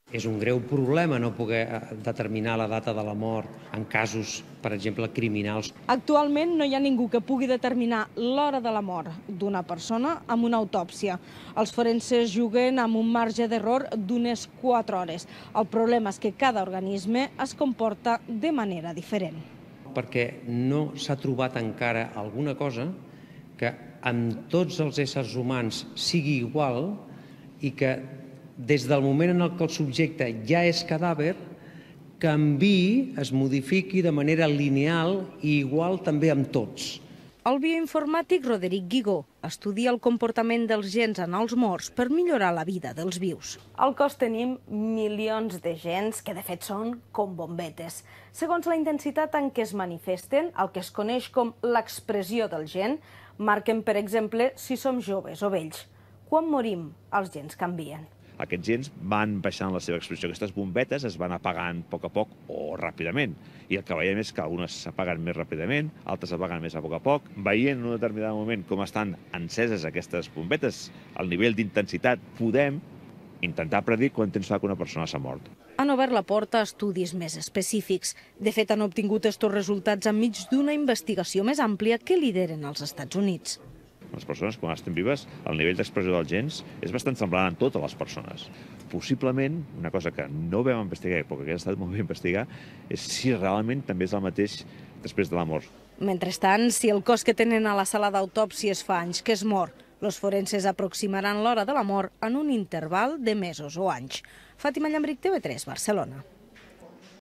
És un greu problema no poder determinar la data de la mort en casos, per exemple, criminals. Actualment no hi ha ningú que pugui determinar l'hora de la mort d'una persona amb una autòpsia. Els forenses juguen amb un marge d'error d'unes 4 hores. El problema és que cada organisme es comporta de manera diferent. Perquè no s'ha trobat encara alguna cosa que amb tots els éssers humans sigui igual i que des del moment en què el subjecte ja és cadàver, canviï, es modifiqui de manera lineal i igual també amb tots. El bioinformàtic Roderic Guigó estudia el comportament dels gens en els morts per millorar la vida dels vius. Al cos tenim milions de gens que de fet són com bombetes. Segons la intensitat en què es manifesten, el que es coneix com l'expressió del gen, marquen, per exemple, si som joves o vells. Quan morim, els gens canvien. Aquests gens van baixant la seva expressió. Aquestes bombetes es van apagant a poc o ràpidament. I el que veiem és que algunes s'apaguen més ràpidament, altres s'apaguen més a poc. Veient en un determinat moment com estan enceses aquestes bombetes, el nivell d'intensitat, podem intentar predir quant temps fa que una persona s'ha mort. Han obert la porta a estudis més específics. De fet, han obtingut estos resultats enmig d'una investigació més àmplia que lideren als Estats Units. Les persones, quan estem vives, el nivell d'expressió dels gens és bastant semblant en totes les persones. Possiblement, una cosa que no vam investigar, però que ha estat molt bé investigar, és si realment també és el mateix després de la mort. Mentrestant, si el cos que tenen a la sala d'autòpsies fa anys que es mor, els forenses aproximaran l'hora de la mort en un interval de mesos o anys. Fàtima Llambric, TV3, Barcelona.